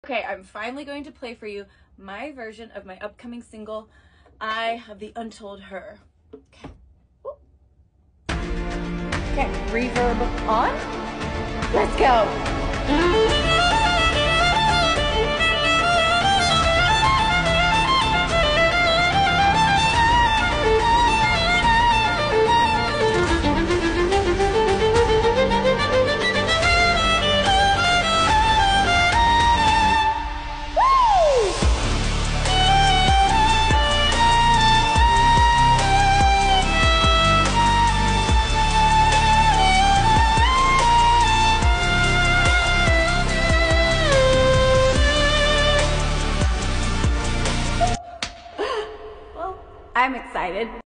Okay, I'm finally going to play for you my version of my upcoming single, I Have the Untold Her. Okay. Ooh. Okay, reverb on. Let's go. I'm excited.